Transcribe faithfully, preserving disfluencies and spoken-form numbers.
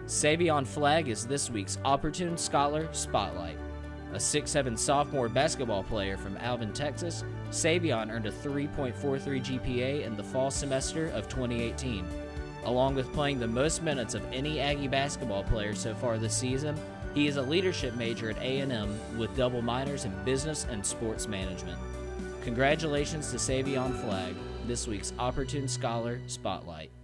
Savion Flagg is this week's Opportune Scholar Spotlight. A six seven sophomore basketball player from Alvin, Texas, Savion earned a three point four three G P A in the fall semester of twenty eighteen. Along with playing the most minutes of any Aggie basketball player so far this season, he is a leadership major at A and M with double minors in business and sports management. Congratulations to Savion Flagg, this week's Opportune Scholar Spotlight.